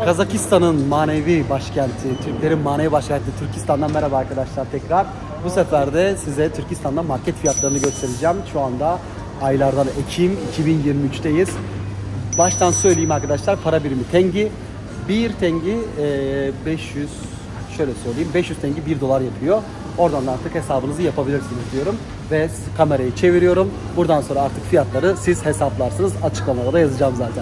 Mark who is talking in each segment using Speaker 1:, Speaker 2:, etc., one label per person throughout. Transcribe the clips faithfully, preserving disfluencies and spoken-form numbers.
Speaker 1: Kazakistan'ın manevi başkenti, Türklerin manevi başkenti Türkistan'dan merhaba arkadaşlar tekrar. Bu sefer de size Türkistan'da market fiyatlarını göstereceğim. Şu anda aylardan Ekim iki bin yirmi üç'teyiz. Baştan söyleyeyim arkadaşlar, para birimi tengi. bir tengi beş yüz, şöyle söyleyeyim, beş yüz tengi bir dolar yapıyor. Oradan da artık hesabınızı yapabilirsiniz diyorum. Ve kamerayı çeviriyorum. Buradan sonra artık fiyatları siz hesaplarsınız. Açıklamada da yazacağım zaten.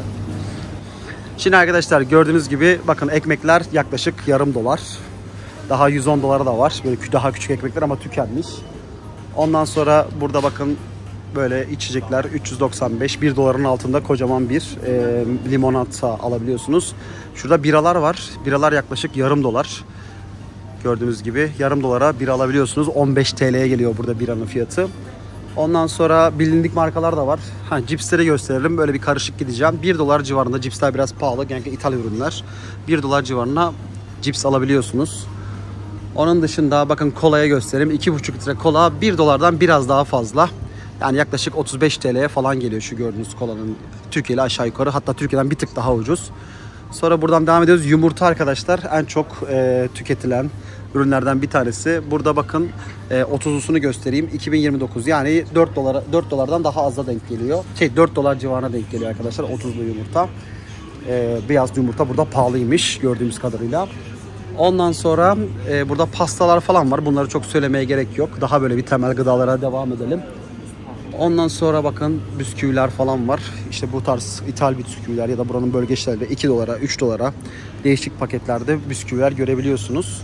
Speaker 1: Şimdi arkadaşlar gördüğünüz gibi bakın ekmekler yaklaşık yarım dolar. Daha yüz on dolara da var. Böyle daha küçük ekmekler ama tükenmiş. Ondan sonra burada bakın böyle içecekler üç yüz doksan beş, bir doların altında kocaman bir e, limonata alabiliyorsunuz. Şurada biralar var. Biralar yaklaşık yarım dolar. Gördüğünüz gibi yarım dolara bira alabiliyorsunuz. on beş TL'ye geliyor burada biranın fiyatı. Ondan sonra bilindik markalar da var. Ha, cipsleri gösterelim. Böyle bir karışık gideceğim. bir dolar civarında cipsler biraz pahalı. Genellikle İthal ürünler. bir dolar civarına cips alabiliyorsunuz. Onun dışında bakın kolaya göstereyim. iki buçuk litre kola bir dolardan biraz daha fazla. Yani yaklaşık otuz beş TL'ye falan geliyor şu gördüğünüz kolanın. Türkiye ile aşağı yukarı. Hatta Türkiye'den bir tık daha ucuz. Sonra buradan devam ediyoruz. Yumurta arkadaşlar en çok e, tüketilen ürünlerden bir tanesi. Burada bakın e, otuzlusunu göstereyim. iki bin yirmi dokuz yani dört dolara, dört dolardan daha aza denk geliyor. Şey dört dolar civarına denk geliyor arkadaşlar otuzlu yumurta. E, beyaz yumurta burada pahalıymış gördüğümüz kadarıyla. Ondan sonra e, burada pastalar falan var. Bunları çok söylemeye gerek yok. Daha böyle bir temel gıdalara devam edelim. Ondan sonra bakın bisküviler falan var. İşte bu tarz ithal bisküviler ya da buranın bölgesinde iki dolara, üç dolara değişik paketlerde bisküviler görebiliyorsunuz.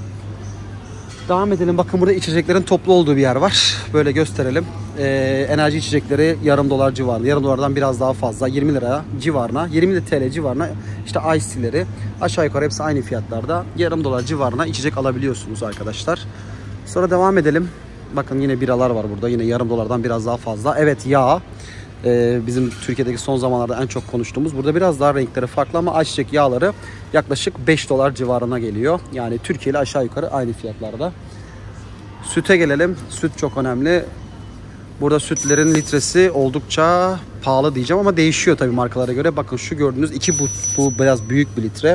Speaker 1: Devam edelim. Bakın burada içeceklerin toplu olduğu bir yer var. Böyle gösterelim. Ee, enerji içecekleri yarım dolar civarında. Yarım dolardan biraz daha fazla. yirmi lira civarına. yirmi TL civarına işte ice tea'leri. Aşağı yukarı hepsi aynı fiyatlarda. Yarım dolar civarına içecek alabiliyorsunuz arkadaşlar. Sonra devam edelim. Bakın yine biralar var burada. Yine yarım dolardan biraz daha fazla. Evet yağ. Ee, bizim Türkiye'deki son zamanlarda en çok konuştuğumuz. Burada biraz daha renkleri farklı ama ayçiçek yağları yaklaşık beş dolar civarına geliyor. Yani Türkiye ile aşağı yukarı aynı fiyatlarda. Süte gelelim. Süt çok önemli. Burada sütlerin litresi oldukça pahalı diyeceğim ama değişiyor tabii markalara göre. Bakın şu gördüğünüz iki bu, bu biraz büyük bir litre.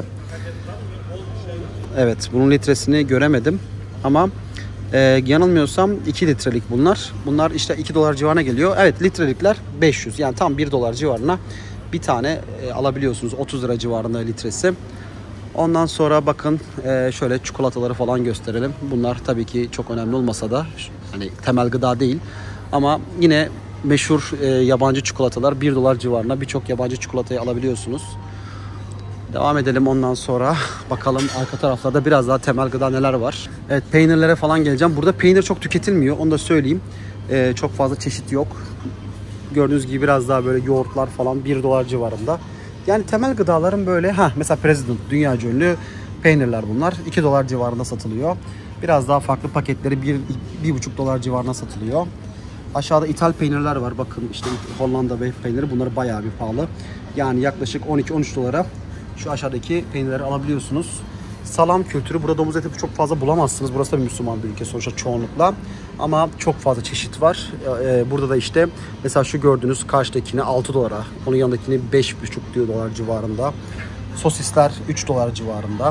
Speaker 1: Evet bunun litresini göremedim ama Ee, yanılmıyorsam iki litrelik bunlar. Bunlar işte iki dolar civarına geliyor. Evet litrelikler beş yüz. Yani tam bir dolar civarına bir tane e, alabiliyorsunuz. otuz lira civarında litresi. Ondan sonra bakın e, şöyle çikolataları falan gösterelim. Bunlar tabii ki çok önemli olmasa da hani temel gıda değil. Ama yine meşhur e, yabancı çikolatalar bir dolar civarına birçok yabancı çikolatayı alabiliyorsunuz. Devam edelim ondan sonra. Bakalım arka taraflarda biraz daha temel gıda neler var. Evet peynirlere falan geleceğim. Burada peynir çok tüketilmiyor. Onu da söyleyeyim. Ee, çok fazla çeşit yok. Gördüğünüz gibi biraz daha böyle yoğurtlar falan bir dolar civarında. Yani temel gıdaların böyle ha mesela President dünyaca ünlü peynirler bunlar. iki dolar civarında satılıyor. Biraz daha farklı paketleri bir bir buçuk dolar civarına satılıyor. Aşağıda ithal peynirler var. Bakın işte Hollanda peyniri. Bunlar bayağı bir pahalı. Yani yaklaşık on iki on üç dolara şu aşağıdaki peynirleri alabiliyorsunuz. Salam kültürü. Burada domuz eti çok fazla bulamazsınız. Burası da bir Müslüman bir ülke sonuçta çoğunlukla. Ama çok fazla çeşit var. Ee, burada da işte mesela şu gördüğünüz karşıdakini altı dolara. Onun yanındakini beş buçuk dolar civarında. Sosisler üç dolar civarında.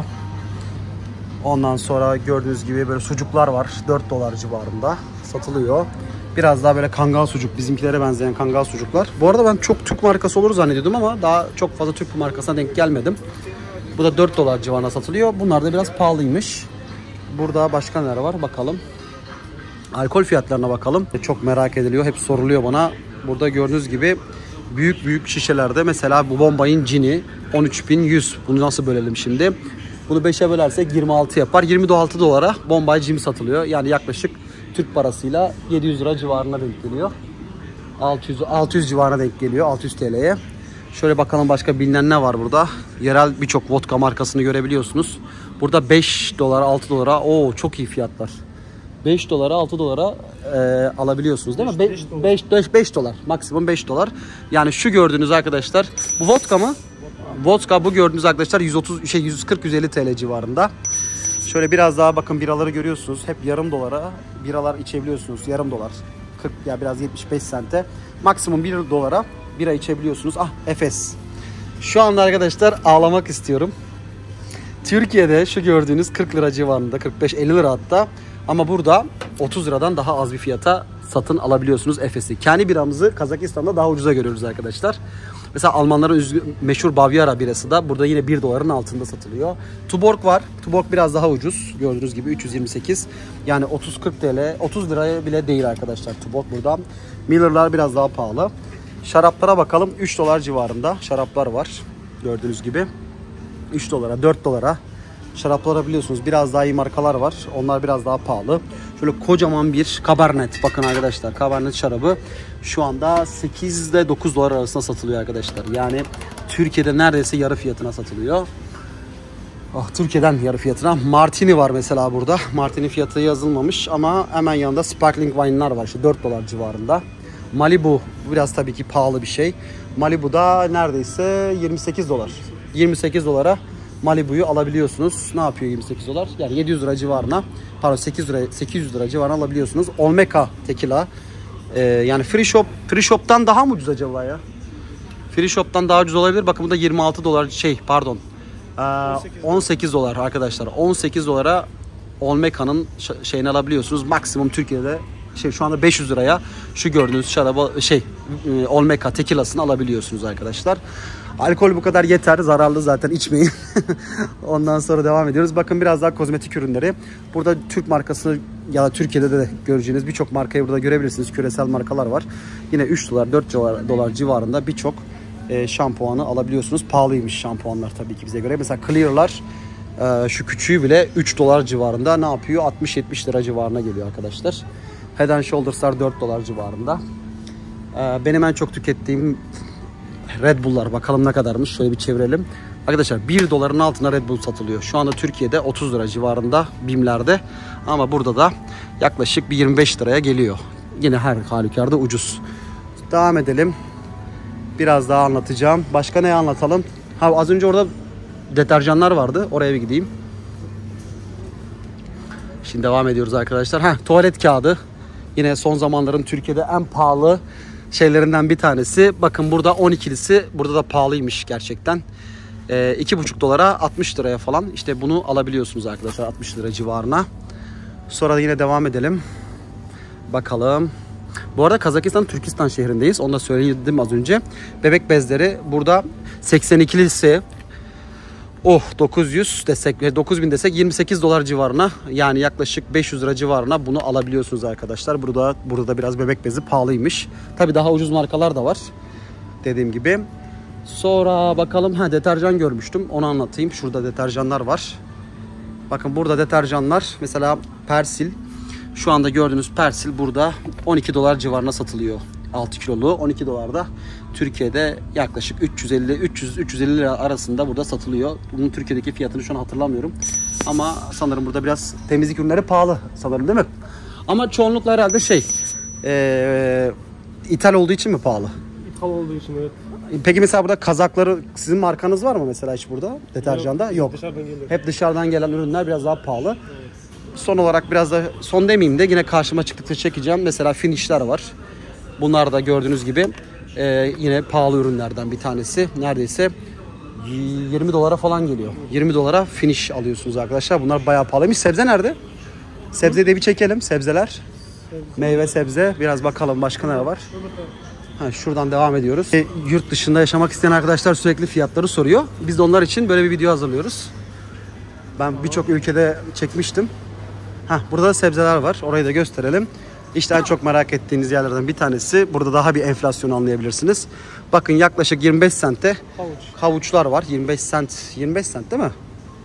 Speaker 1: Ondan sonra gördüğünüz gibi böyle sucuklar var. dört dolar civarında satılıyor. Biraz daha böyle kangal sucuk, bizimkilere benzeyen kangal sucuklar. Bu arada ben çok Türk markası olur zannediyordum ama daha çok fazla Türk markasına denk gelmedim. Bu da dört dolar civarına satılıyor. Bunlar da biraz pahalıymış. Burada başka neler var bakalım. Alkol fiyatlarına bakalım. Çok merak ediliyor, hep soruluyor bana. Burada gördüğünüz gibi büyük büyük şişelerde mesela bu Bombay'ın cini on üç bin yüz. Bunu nasıl bölelim şimdi? Bunu beşe bölersek yirmi altı yapar. yirmi altı dolara Bombay cin satılıyor. Yani yaklaşık Türk parasıyla yedi yüz lira civarına denk geliyor. altı yüz, altı yüz civarına denk geliyor. altı yüz TL'ye. Şöyle bakalım başka bilinen ne var burada. Yerel birçok vodka markasını görebiliyorsunuz. Burada beş dolar altı dolara o çok iyi fiyatlar. beş dolara altı dolara e, alabiliyorsunuz değil mi? beş, beş, beş dolar. Maksimum beş dolar. Yani şu gördüğünüz arkadaşlar. Bu vodka mı? Vodka bu gördüğünüz arkadaşlar yüz otuz şey yüz kırk yüz elli TL civarında. Şöyle biraz daha bakın biraları görüyorsunuz. Hep yarım dolara biralar içebiliyorsunuz. Yarım dolar. kırk ya biraz yetmiş beş sente. Maksimum bir dolara bira içebiliyorsunuz. Ah Efes. Şu anda arkadaşlar ağlamak istiyorum. Türkiye'de şu gördüğünüz kırk lira civarında, kırk beş elli lira hatta. Ama burada otuz liradan daha az bir fiyata satın alabiliyorsunuz Efes'i. Kendi biramızı Kazakistan'da daha ucuza görüyoruz arkadaşlar. Mesela Almanların meşhur Bavyera birası da burada yine bir doların altında satılıyor. Tuborg var. Tuborg biraz daha ucuz. Gördüğünüz gibi üç yüz yirmi sekiz. Yani otuz kırk TL, otuz liraya bile değil arkadaşlar Tuborg burada. Miller'lar biraz daha pahalı. Şaraplara bakalım. üç dolar civarında şaraplar var. Gördüğünüz gibi. üç dolara, dört dolara. Şaraplara biliyorsunuz biraz daha iyi markalar var. Onlar biraz daha pahalı. Şöyle kocaman bir Cabernet. Bakın arkadaşlar Cabernet şarabı şu anda sekiz ile dokuz dolar arasında satılıyor arkadaşlar. Yani Türkiye'de neredeyse yarı fiyatına satılıyor. Ah, Türkiye'den yarı fiyatına. Martini var mesela burada. Martini fiyatı yazılmamış ama hemen yanında sparkling wine'lar var. İşte dört dolar civarında. Malibu biraz tabii ki pahalı bir şey. Malibu'da neredeyse yirmi sekiz dolar. yirmi sekiz dolara Malibu'yu alabiliyorsunuz. Ne yapıyor yirmi sekiz dolar? Yani yedi yüz lira civarına, pardon sekiz lira, sekiz yüz lira civarına alabiliyorsunuz. Olmeca Tequila. Ee, yani Free Shop, Free Shop'tan daha mı ucuz acaba ya? Free Shop'tan daha ucuz olabilir. Bakın bu da yirmi altı dolar şey pardon. Ee, on sekiz dolar arkadaşlar. on sekiz dolara Olmeca'nın şeyini alabiliyorsunuz. Maksimum Türkiye'de şey şu anda beş yüz liraya şu gördüğünüz şarabı şey Olmeca Tequila'sını alabiliyorsunuz arkadaşlar. Alkol bu kadar yeter. Zararlı zaten içmeyin. Ondan sonra devam ediyoruz. Bakın biraz daha kozmetik ürünleri. Burada Türk markası ya da Türkiye'de de göreceğiniz birçok markayı burada görebilirsiniz. Küresel markalar var. Yine üç dolar dört dolar civarında birçok e, şampuanı alabiliyorsunuz. Pahalıymış şampuanlar tabii ki bize göre. Mesela Clear'lar e, şu küçüğü bile üç dolar civarında ne yapıyor? altmış yetmiş lira civarına geliyor arkadaşlar. Head and Shoulders'lar dört dolar civarında. E, benim en çok tükettiğim Red Bull'lar bakalım ne kadarmış. Şöyle bir çevirelim. Arkadaşlar bir doların altına Red Bull satılıyor. Şu anda Türkiye'de otuz lira civarında BİM'lerde. Ama burada da yaklaşık bir yirmi beş liraya geliyor. Yine her halükarda ucuz. Devam edelim. Biraz daha anlatacağım. Başka ne anlatalım? Ha, az önce orada deterjanlar vardı. Oraya bir gideyim. Şimdi devam ediyoruz arkadaşlar. Ha, tuvalet kağıdı. Yine son zamanların Türkiye'de en pahalı şeylerinden bir tanesi. Bakın burada on ikilisi. Burada da pahalıymış gerçekten. E, iki buçuk dolara altmış liraya falan. İşte bunu alabiliyorsunuz arkadaşlar. altmış lira civarına. Sonra da yine devam edelim. Bakalım. Bu arada Kazakistan Türkistan şehrindeyiz. Onu da söyledim az önce. Bebek bezleri burada seksen ikilisi. Oh dokuz yüz desek, dokuz bin desek yirmi sekiz dolar civarına, yani yaklaşık beş yüz lira civarına bunu alabiliyorsunuz arkadaşlar. Burada burada da biraz bebek bezi pahalıymış. Tabii daha ucuz markalar da var. Dediğim gibi. Sonra bakalım, ha deterjan görmüştüm. Onu anlatayım. Şurada deterjanlar var. Bakın burada deterjanlar. Mesela Persil. Şu anda gördüğünüz Persil burada on iki dolar civarına satılıyor. altı kilolu on iki dolarda. Türkiye'de yaklaşık üç yüz elli üç yüz üç yüz elli lira arasında burada satılıyor. Bunun Türkiye'deki fiyatını şu an hatırlamıyorum. Ama sanırım burada biraz temizlik ürünleri pahalı sanırım, değil mi? Ama çoğunlukla herhalde şey ee, ithal olduğu için mi pahalı?
Speaker 2: İthal olduğu için, evet.
Speaker 1: Peki mesela burada kazakları, sizin markanız var mı mesela hiç burada deterjanda? Yok. Yok.
Speaker 2: Dışarıdan geliyor.
Speaker 1: Hep dışarıdan gelen ürünler biraz daha pahalı. Evet. Son olarak biraz da son demeyeyim de yine karşıma çıktıkça çekeceğim. Mesela Finish'ler var. Bunlar da gördüğünüz gibi e, yine pahalı ürünlerden bir tanesi. Neredeyse yirmi dolara falan geliyor. yirmi dolara Finish alıyorsunuz arkadaşlar. Bunlar bayağı pahalıymış. Sebze nerede? Sebzeyi de bir çekelim. Sebzeler. Sebze. Meyve sebze. Biraz bakalım başka ne var. Ha, şuradan devam ediyoruz. E, yurt dışında yaşamak isteyen arkadaşlar sürekli fiyatları soruyor. Biz de onlar için böyle bir video hazırlıyoruz. Ben birçok ülkede çekmiştim. Heh, burada da sebzeler var. Orayı da gösterelim. İşte en çok merak ettiğiniz yerlerden bir tanesi. Burada daha bir enflasyonu anlayabilirsiniz. Bakın yaklaşık yirmi beş sente Havuç. havuçlar var. yirmi beş sent. yirmi beş sent değil mi?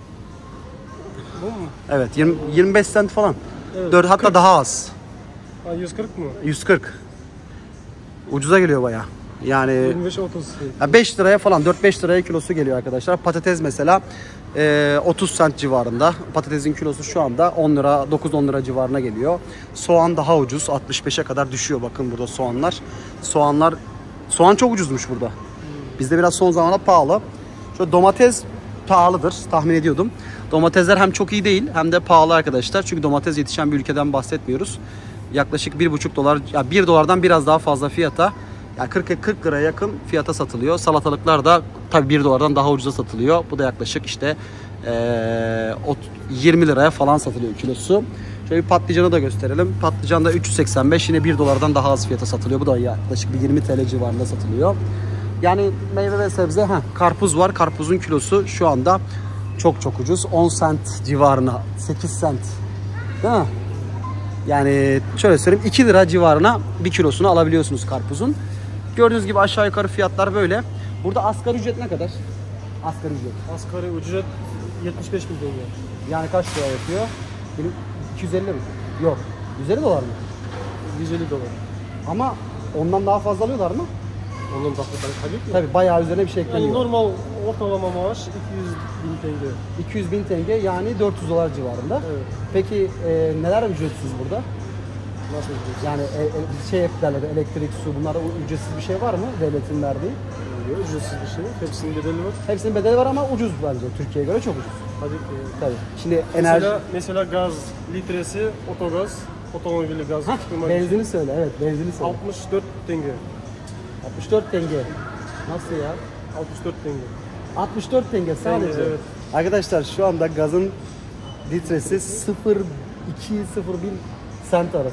Speaker 2: Bu mu?
Speaker 1: Evet, yirmi, yirmi beş sent falan.
Speaker 2: Evet,
Speaker 1: dört, hatta daha az.
Speaker 2: Ha, yüz kırk mı?
Speaker 1: yüz kırk. Ucuza geliyor bayağı. Yani
Speaker 2: yirmi beş otuz.
Speaker 1: beş liraya falan, dört beş liraya kilosu geliyor arkadaşlar. Patates mesela e, otuz sent civarında. Patatesin kilosu şu anda on lira, dokuz on lira civarına geliyor. Soğan daha ucuz. altmış beşe kadar düşüyor bakın burada soğanlar. Soğanlar soğan çok ucuzmuş burada. Bizde biraz son zamanlarda pahalı. Şöyle domates pahalıdır tahmin ediyordum. Domatesler hem çok iyi değil hem de pahalı arkadaşlar. Çünkü domates yetişen bir ülkeden bahsetmiyoruz. Yaklaşık bir buçuk dolar, ya bir dolardan biraz daha fazla fiyata, yani kırk kırk liraya yakın fiyata satılıyor. Salatalıklar da tabii bir dolardan daha ucuza satılıyor. Bu da yaklaşık işte Ee, yirmi liraya falan satılıyor kilosu. Şöyle bir patlıcanı da gösterelim. Patlıcan da üç yüz seksen beş, yine bir dolardan daha az fiyata satılıyor. Bu da yaklaşık bir yirmi TL civarında satılıyor. Yani meyve ve sebze, heh, karpuz var. Karpuzun kilosu şu anda çok çok ucuz. on sent civarına, sekiz sent. Değil mi? Yani şöyle söyleyeyim, iki lira civarına bir kilosunu alabiliyorsunuz karpuzun. Gördüğünüz gibi aşağı yukarı fiyatlar böyle. Burada asgari ücret ne kadar? Asgari ücret.
Speaker 2: Asgari ücret yetmiş beş bin T L.
Speaker 1: Yani kaç lira yapıyor? Benim iki yüz elli mi? Yok. yüz elli dolar mı?
Speaker 2: yüz elli dolar.
Speaker 1: Ama ondan daha fazla alıyorlar mı?
Speaker 2: Ondan daha fazla tabii ki.
Speaker 1: Tabii bayağı üzerine bir şey
Speaker 2: Yani
Speaker 1: ekleniyor.
Speaker 2: normal ortalama maaş iki yüz bin T L.
Speaker 1: iki yüz bin T L yani dört yüz dolar civarında.
Speaker 2: Evet.
Speaker 1: Peki e, neler ücretsiz burada?
Speaker 2: Nasıl ücretsiz?
Speaker 1: Yani e, e, şey hep derler, elektrik, su, bunlarda ücretsiz bir şey var mı devletin verdiği?
Speaker 2: Yok, ücretsiz bir şey. Hepsinin bedeli var.
Speaker 1: Hepsinin bedeli var ama ucuz bence. Türkiye'ye göre çok ucuz.
Speaker 2: Tabii ki.
Speaker 1: Tabii. Şimdi enerji...
Speaker 2: Mesela, mesela gaz litresi, otogaz, otomobili gaz.
Speaker 1: Hah, benzini söyle, evet benzini söyle.
Speaker 2: altmış dört T L.
Speaker 1: altmış dört T L. Nasıl ya?
Speaker 2: altmış dört T L.
Speaker 1: altmış dört T L sadece.
Speaker 2: Evet.
Speaker 1: Arkadaşlar şu anda gazın litresi sıfır virgül iki sıfır bir sent arası.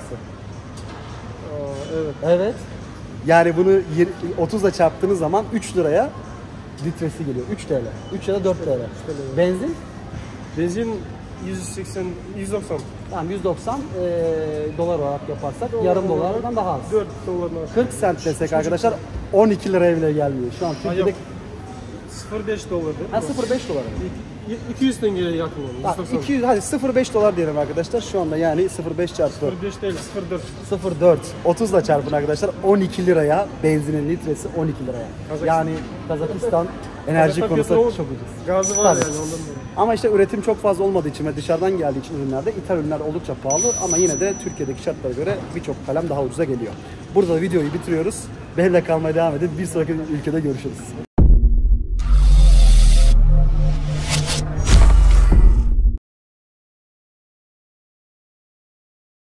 Speaker 2: Aa, evet.
Speaker 1: Evet. Yani bunu otuzla çarptığınız zaman üç liraya litresi geliyor. üç T L. üç ya da dört T L. Benzin?
Speaker 2: Benzin yüz seksen, yüz doksan.
Speaker 1: Tamam yüz doksan e, dolar olarak yaparsak dolar yarım dolardan daha az.
Speaker 2: dört dolardan aşağı.
Speaker 1: kırk sent desek arkadaşlar on iki liraya bile gelmiyor. Şu an Türkiye'de
Speaker 2: sıfır virgül beş dolar değil mi?
Speaker 1: ha, sıfır virgül beş dolar.
Speaker 2: iki yüz T L'ye yakın yani.
Speaker 1: Ha, iki yüz, hadi sıfır virgül beş dolar diyelim arkadaşlar. Şu anda yani sıfır virgül beş çarpı
Speaker 2: sıfır virgül beş değil, sıfır virgül dört.
Speaker 1: sıfır virgül dört. otuzla çarpın arkadaşlar. on iki liraya benzinin litresi on iki liraya.
Speaker 2: Kazakistan.
Speaker 1: Yani Kazakistan enerji
Speaker 2: Kazakistan
Speaker 1: konusunda
Speaker 2: petrol
Speaker 1: çok ucuz.
Speaker 2: Gazı var
Speaker 1: Tabii.
Speaker 2: yani ondan dolayı.
Speaker 1: Ama işte üretim çok fazla olmadığı için ve dışarıdan geldiği için ürünlerde ithal ürünler oldukça pahalı ama yine de Türkiye'deki şartlara göre birçok kalem daha ucuza geliyor. Burada videoyu bitiriyoruz. Benimle kalmaya devam edin. Bir sonraki ülkede görüşürüz.